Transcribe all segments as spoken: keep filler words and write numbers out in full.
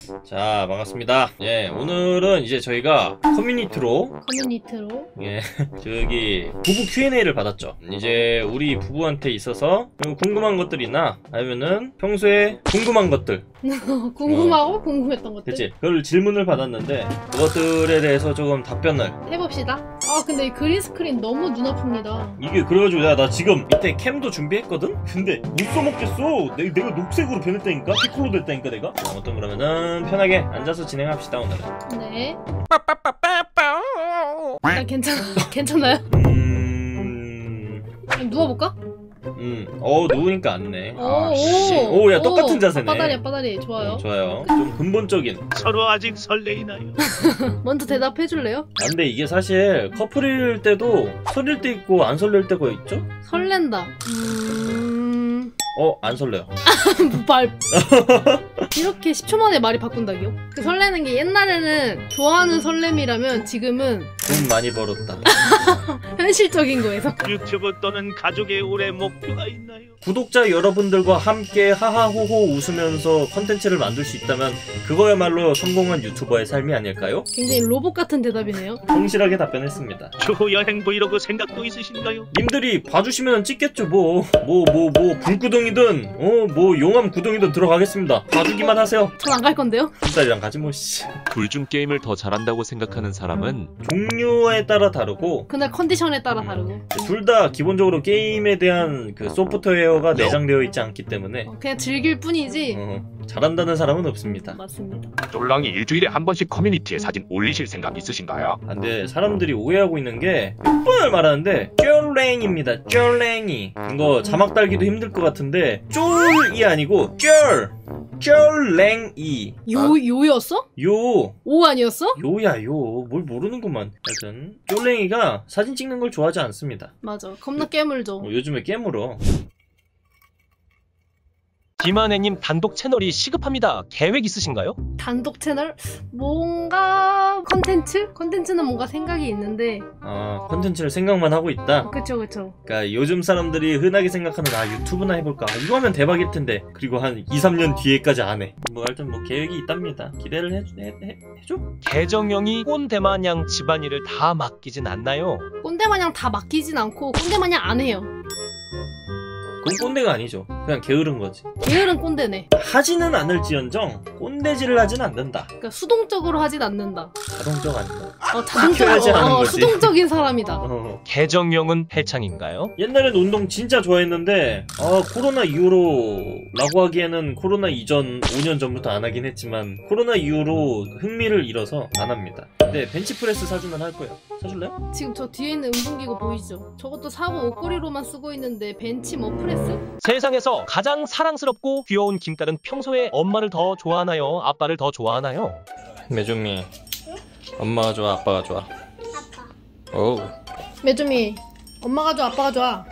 자, 반갑습니다. 예, 오늘은 이제 저희가 커뮤니티로 커뮤니티로 예, 저기 부부 큐 앤 에이를 받았죠. 이제 우리 부부한테 있어서 궁금한 것들이나 아니면은 평소에 궁금한 것들 궁금하고 어. 궁금했던 것들 그치? 그걸 질문을 받았는데 그것들에 대해서 조금 답변을 해봅시다. 아 근데 이 그린 스크린 너무 눈 아픕니다. 이게 그래가지고 야, 나 지금 이때 캠도 준비했거든? 근데 못 써먹겠어. 내, 내가 녹색으로 변했다니까? 피콜로 됐다니까 내가? 아무튼 그러면은 편하게 앉아서 진행합시다 오늘은. 네. 나 괜찮아. 괜찮아요? 음... 그럼 누워볼까? 음... 어 누우니까 안네. 오, 오, 야 똑같은 자세네. 빠다리 빠다리 좋아요. 음, 좋아요. 좀 근본적인. 서로 아직 설레이나요? 먼저 대답해줄래요? 아, 근데 이게 사실 커플일 때도 설릴 때 있고 안 설릴 때가 있죠? 설렌다. 음... 어? 안 설레요. 말 이렇게 십 초 만에 말이 바꾼다기요? 그 설레는 게 옛날에는 좋아하는 설렘이라면 지금은 돈 많이 벌었다. 현실적인 거에서 유튜브 또는 가족의 올해 목표가 있나요? 구독자 여러분들과 함께 하하호호 웃으면서 컨텐츠를 만들 수 있다면 그거야말로 성공한 유튜버의 삶이 아닐까요? 굉장히 로봇 같은 대답이네요. 성실하게 답변했습니다. 추후 여행 브이로그 생각도 있으신가요? 님들이 봐주시면 찍겠죠. 뭐 뭐 뭐 뭐 불구덩이든 어 뭐 용암 구덩이든 들어가겠습니다. 봐주기만 하세요. 전 안 갈 건데요? 딸이랑 가지 뭐 씨. 둘 중 게임을 더 잘한다고 생각하는 사람은 종류에 따라 다르고 그날 컨디션에 따라 다르고 둘 다 기본적으로 게임에 대한 그 소프트웨어가 내장되어 있지 않기 때문에 어, 그냥 즐길 뿐이지. 어, 잘한다는 사람은 없습니다. 맞습니다. 쫄랑이 일주일에 한 번씩 커뮤니티에 사진 올리실 생각 있으신가요? 아, 근데 사람들이 오해하고 있는 게 몇 번을 말하는데 쫄랭입니다. 쫄랭이. 이거 자막 달기도 힘들 것 같은데 쫄이 아니고 쫄 쫄랭이. 요 요였어? 요 오 아니었어? 요야 요. 뭘 모르는구만. 하여튼 쫄랭이가 사진 찍는 걸 좋아하지 않습니다. 맞아. 겁나 깨물죠. 어, 요즘에 깨물어. 김한혜님 단독 채널이 시급합니다. 계획 있으신가요? 단독 채널? 뭔가 컨텐츠? 컨텐츠는 뭔가 생각이 있는데. 아, 컨텐츠를 생각만 하고 있다. 그쵸 그쵸. 그러니까 요즘 사람들이 흔하게 생각하는 아 유튜브나 해볼까 아, 이거 하면 대박일 텐데 그리고 한 이, 삼 년 뒤에까지 안 해. 뭐 하여튼 뭐 계획이 있답니다. 기대를 해, 해, 해, 해줘? 계정형이 꼰대마냥 집안일을 다 맡기진 않나요? 꼰대마냥 다 맡기진 않고 꼰대마냥 안 해요. 그건 꼰대가 아니죠. 그냥 게으른 거지. 게으른 꼰대네. 하지는 않을지언정 꼰대질을 하진 않는다. 그러니까 수동적으로 하진 않는다. 자동적 아닌가. 어 자동적으로 시켜야지 하는 어, 거지. 수동적인 사람이다. 어. 계정형은 해창인가요? 옛날엔 운동 진짜 좋아했는데 아 코로나 이후로 라고 하기에는 코로나 이전 오 년 전부터 안 하긴 했지만 코로나 이후로 흥미를 잃어서 안 합니다. 근데 벤치프레스 사주면 할 거예요. 사줄래요? 지금 저 뒤에 있는 운동기구 보이시죠? 저것도 사고 옷걸이로만 쓰고 있는데 벤치 뭐 프레스? 세상에서 가장 사랑스럽고 귀여운 김딸은 평소에 엄마를 더 좋아하나요? 아빠를 더 좋아하나요? 매주미 엄마가 좋아 아빠가 좋아? 아빠. 오. 매주미 엄마가 좋아 아빠가 좋아?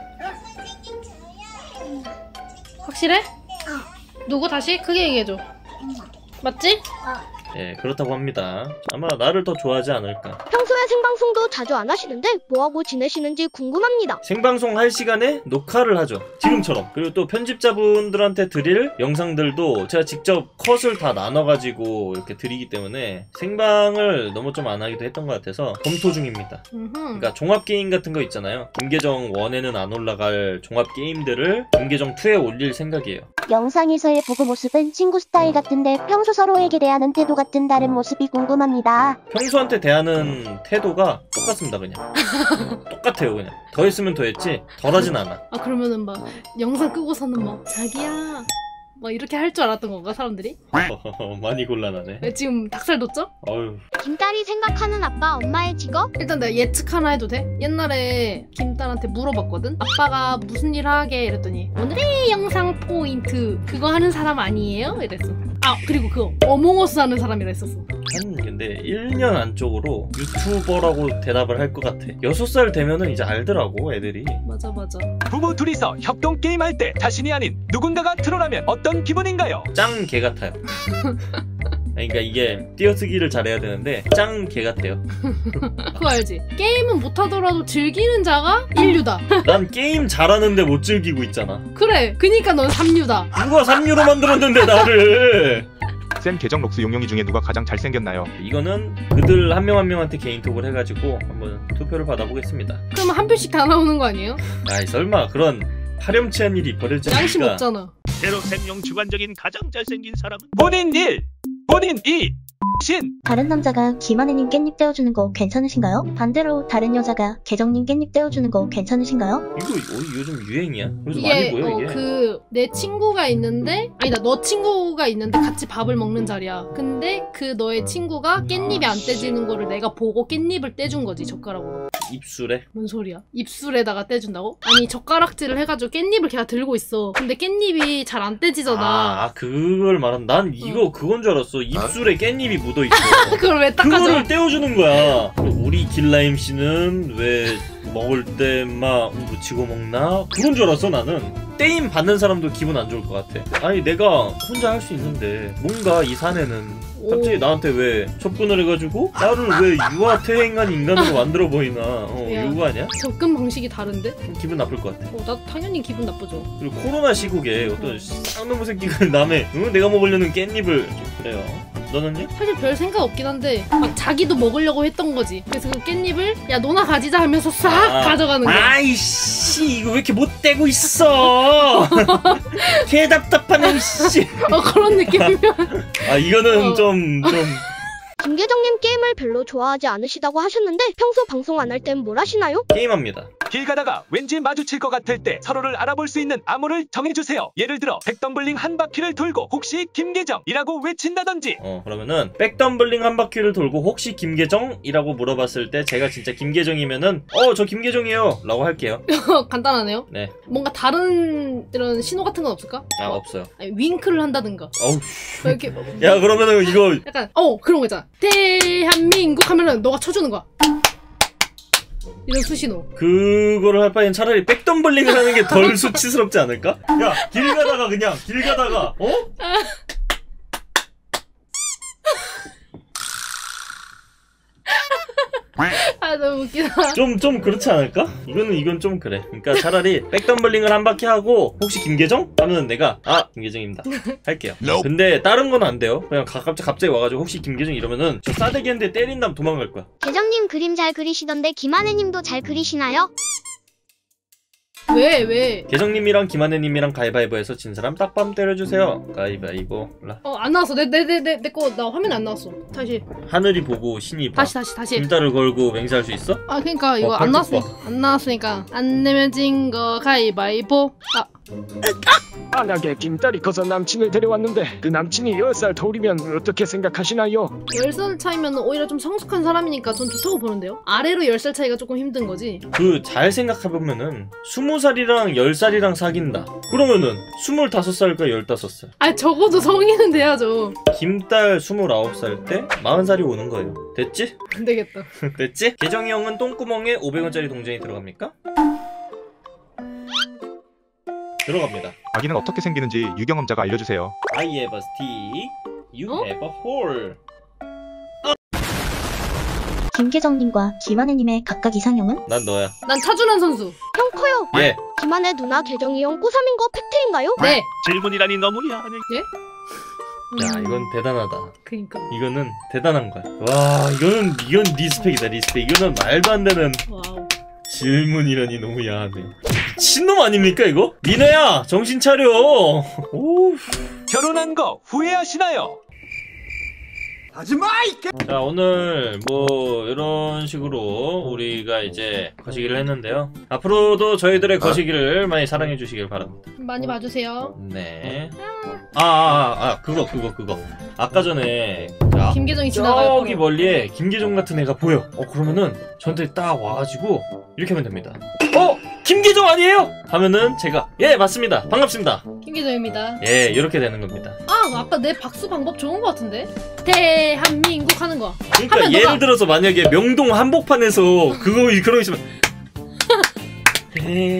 확실해? 어. 누구 다시? 크게 얘기해줘. 맞지? 예 그렇다고 합니다. 아마 나를 더 좋아하지 않을까. 평소에 생방송도 자주 안 하시는데 뭐하고 지내시는지 궁금합니다. 생방송 할 시간에 녹화를 하죠. 지금처럼. 그리고 또 편집자분들한테 드릴 영상들도 제가 직접 컷을 다 나눠가지고 이렇게 드리기 때문에 생방을 너무 좀 안 하기도 했던 것 같아서 검토 중입니다. 음흠. 그러니까 종합게임 같은 거 있잖아요. 김계정 일에는 안 올라갈 종합게임들을 김계정 이에 올릴 생각이에요. 영상에서의 보고 모습은 친구 스타일 같은데 평소 서로에게 대하는 태도 같은 다른 모습이 궁금합니다. 평소한테 대하는 태도가 똑같습니다. 그냥 똑같아요. 그냥 더 했으면 더 했지 덜 하진 않아. 아 그러면은 막 영상 끄고서는 막 자기야 막 이렇게 할 줄 알았던 건가 사람들이? 많이 곤란하네. 왜 지금 닭살 돋죠? 어휴. 김딸이 생각하는 아빠 엄마의 직업? 일단 내가 예측 하나 해도 돼? 옛날에 김딸한테 물어봤거든? 아빠가 무슨 일 하게? 이랬더니 오늘의 영상 포인트 그거 하는 사람 아니에요? 이랬어. 아 그리고 그거 어몽어스 하는 사람이라 했었어. 한 근데 일 년 안쪽으로 유튜버라고 대답을 할 것 같아. 여섯 살 되면은 이제 알더라고 애들이. 맞아 맞아. 부부 둘이서 협동 게임할 때 자신이 아닌 누군가가 트롤하면 어떤 기분인가요? 짱 개 같아요. 그러니까 이게 띄어쓰기를 잘해야 되는데 짱 개 같아요. 그거 알지? 게임은 못하더라도 즐기는 자가 인류다. 난 게임 잘하는데 못 즐기고 있잖아. 그래 그니까 넌 삼류다. 누가 삼류로 만들었는데 나를. 쌤 계정 록스 용영이 중에 누가 가장 잘생겼나요? 이거는 그들 한 명 한 명한테 개인톡을 해가지고 한번 투표를 받아보겠습니다. 그러면 한 표씩 다 나오는 거 아니에요? 아이 설마 그런 파렴치한 일이 벌어질 양심 리가. 없잖아. 제로 생용 주관적인 가장 잘생긴 사람은 본인 일, 본인 이, 신. 다른 남자가 김하느님 깻잎 떼어주는 거 괜찮으신가요? 반대로 다른 여자가 계정님 깻잎 떼어주는 거 괜찮으신가요? 이거 어, 요즘 유행이야? 그래서 많이 이게 보여 어, 이게. 그 내 친구가 있는데 아니다 너 친구가 있는데 같이 밥을 먹는 자리야. 근데 그 너의 친구가 깻잎이 안 떼지는 거를 내가 보고 깻잎을 떼준 거지 젓가락으로. 입술에. 뭔 소리야? 입술에다가 떼준다고? 아니 젓가락질을 해가지고 깻잎을 걔가 들고 있어. 근데 깻잎이 잘 안 떼지잖아. 아, 아 그걸 말한. 난 이거 그건 줄 알았어. 입술에 깻잎이 묻어 있어. 그걸 왜 닦아줘? 그거를 떼어주는 거야. 우리 길라임 씨는 왜 먹을 때 막 묻히고 먹나? 그건 줄 알았어 나는. 떼임 받는 사람도 기분 안 좋을 것 같아. 아니 내가 혼자 할 수 있는데 뭔가 이 사내는 갑자기 오. 나한테 왜 접근을 해가지고 나를 왜 유아퇴행한 인간으로 만들어 보이나. 어 야. 요구하냐? 접근 방식이 다른데? 좀 기분 나쁠 것 같아. 어, 나 당연히 기분 나쁘죠. 그리고 코로나 시국에 어떤 쌍놈의 새끼가 남의 응? 내가 먹으려는 깻잎을 좀 그래요. 너는요? 사실 별 생각 없긴 한데 막 자기도 먹으려고 했던 거지. 그래서 그 깻잎을 야 너나 가지자 하면서 싹 아. 가져가는 거야. 아이씨 이거 왜 이렇게 못 떼고 있어. 개 답답하네 씨. 어 그런 느낌이면 아 이거는 어. 좀 좀 김계정님 게임을 별로 좋아하지 않으시다고 하셨는데 평소 방송 안 할 땐 뭘 하시나요? 게임합니다. 길 가다가 왠지 마주칠 것 같을 때 서로를 알아볼 수 있는 암호를 정해주세요. 예를 들어 백덤블링 한 바퀴를 돌고 혹시 김계정이라고 외친다든지. 어 그러면은 백덤블링 한 바퀴를 돌고 혹시 김계정이라고 물어봤을 때 제가 진짜 김계정이면은 어 저 김계정이에요 라고 할게요. 간단하네요. 네. 뭔가 다른 이런 신호 같은 건 없을까? 아 없어요. 아니, 윙크를 한다든가. 어우 뭐 이렇게 야 그러면은 이거 약간 어 그런 거 있잖아. 대한민국 하면은 너가 쳐주는 거야. 이런 수신호. 그거를 할 바엔 차라리 백덤블링을 하는 게 덜 수치스럽지 않을까? 야 길 가다가 그냥 길 가다가 어? 아 너무 웃기다. 좀, 좀 그렇지 않을까? 이거는, 이건 좀 그래. 그러니까 차라리 백덤블링을 한 바퀴 하고, 혹시 김계정? 하면 내가, 아, 김계정입니다. 할게요. 근데 다른 건 안 돼요. 그냥 가, 갑자기, 갑자기 와가지고, 혹시 김계정 이러면은, 저 싸대기 했는데 때린 다음 도망갈 거야. 계정님 그림 잘 그리시던데 김하느님도 잘 그리시나요? 왜 왜? 계정님이랑 김하네님이랑 가위바위보해서 진 사람 딱밤 때려주세요. 가위바위보. 라. 어 안 나왔어. 내 내 내 내 내 거 나 화면에 안 나왔어. 다시 하늘이 보고 신이 봐. 다시 다시 다시. 김달을 걸고 맹세할 수 있어? 아 그러니까 이거 어, 안 팔뚝 나왔으니까 안 나왔으니까 안 내면 진 거 가위바위보. 아 만약에 김딸이 커서 남친을 데려왔는데 그 남친이 열 살 터울이면 어떻게 생각하시나요? 열 살 차이면 오히려 좀 성숙한 사람이니까 전 좋다고 보는데요. 아래로 열 살 차이가 조금 힘든 거지. 그 잘 생각해보면은 스무 살이랑 열 살이랑 사귄다. 그러면은 스물다섯 살과 열다섯 살. 아 적어도 성인은 돼야죠. 김딸 스물아홉 살 때 마흔 살이 오는 거예요. 됐지? 안 되겠다. 됐지? 계정이 형은 똥구멍에 오백 원짜리 동전이 들어갑니까? 들어갑니다. 아기는 어떻게 생기는지 유경험자가 알려주세요. I have a stick, you 어? have a hole. 김계정님과 김하느님의 각각 이상형은? 난 너야. 난 차준환 선수. 형 커요. 예. 김하네 누나 계정이 형 꼬삼인 거 팩트인가요? 네. 질문이라니 너무 야하네. 야 이건 대단하다. 그니까. 이거는 대단한 거야. 와 이거는 이건 리스펙이다 리스펙. 이거는 말도 안 되는 와우. 질문이라니 너무 야하네. 신놈 아닙니까 이거? 민호야 정신 차려. 오. 결혼한 거 후회하시나요? 자 오늘 뭐 이런 식으로 우리가 이제 거시기를 했는데요. 앞으로도 저희들의 거시기를 많이 사랑해 주시길 바랍니다. 많이 봐주세요. 네. 아아아 아, 아, 그거 그거 그거. 아까 전에 자, 김계정이 지나가요. 저기 멀리에 김계정 같은 애가 보여. 어 그러면은 저한테 딱 와가지고 이렇게 하면 됩니다. 어 김계정 아니에요? 하면은 제가 예 맞습니다. 반갑습니다. 김계정입니다. 예 이렇게 되는 겁니다. 아 아까 내 박수 방법 좋은 거 같은데? 대한민국 하는 거. 그러니까 하면 예를 너가- 들어서 만약에 명동 한복판에서 그거 그런 거 있으면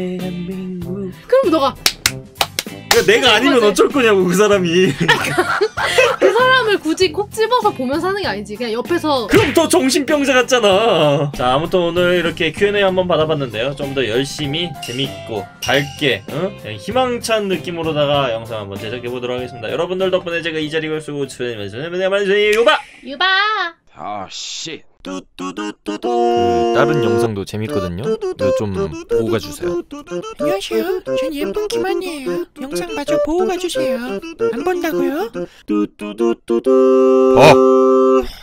대한민국 그럼 너가 그러니까 내가 아니면 거지. 어쩔 거냐고 그 사람이 그 사람을 굳이 콕 집어서 보면서 하는 게 아니지. 그냥 옆에서. 그럼 더 정신병자 같잖아. 자, 아무튼 오늘 이렇게 큐 앤 에이 한번 받아봤는데요. 좀 더 열심히 재밌고 밝게 응? 희망찬 느낌으로다가 영상 한번 제작해보도록 하겠습니다. 여러분들 덕분에 제가 이 자리를 쓰고 유바! 유바! 아 씨. 그 다른 영상도 재밌거든요. 이거 좀 보고 가주세요. 안녕하세요. 전 예쁜 김한이에요. 영상 마저 보고 가주세요. 안 본다고요? 어!